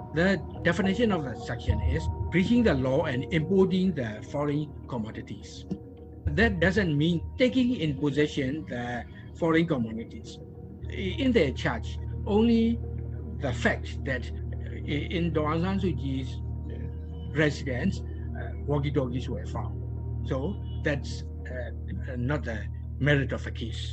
The definition of the section is breaching the law and importing the foreign commodities. That doesn't mean taking in possession the foreign commodities. In their charge, only the fact that in Daw Aung San Suu Kyi's residence, walkie-talkies were found. So that's not the merit of a case.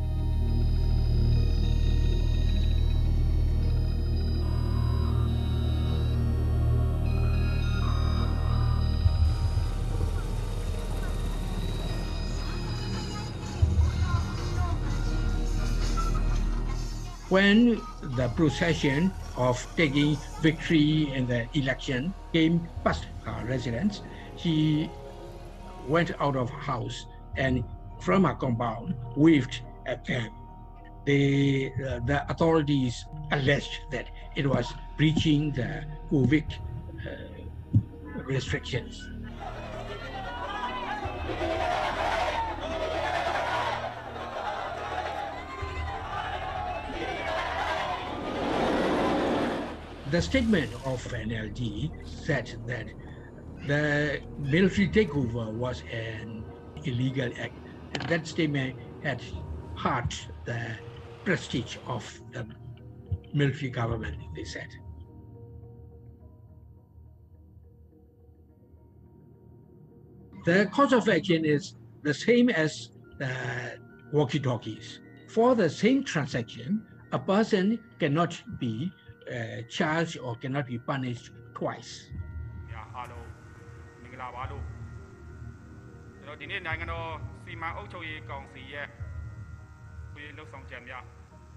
When the procession of taking victory in the election came past her residence, she went out of house and from her compound waved at them. The authorities alleged that it was breaching the COVID restrictions. The statement of NLD said that the military takeover was an illegal act. That statement had hurt the prestige of the military government, they said. The course of action is the same as the walkie-talkies. For the same transaction, a person cannot be charged or cannot be punished twice. အားလုံးမင်္ဂလာပါလို့ကျွန်တော်ဒီနေ့နိုင်ငံတော်စီမံအုပ်ချုပ်ရေးကောင်စီရဲ့ပြည်လှုပ်ဆောင်ချက်များ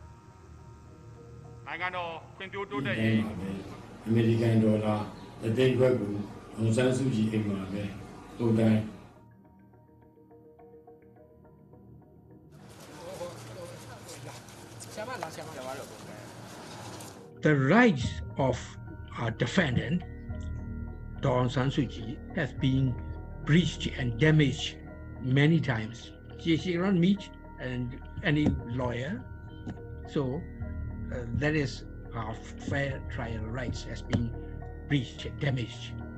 နိုင်ငံတော်ဖွံ့ဖြိုးတိုးတက်ရေးအမေရိကန်ဒေါ်လာအသိန်းခွဲကိုအောင်ဆန်းစုကြည်အိမ်မှာပဲပုံတိုင်း The rights of our defendant, Daw Aung San Suu Kyi, has been breached and damaged many times. She cannot meet any lawyer, so that is our fair trial rights has been breached and damaged.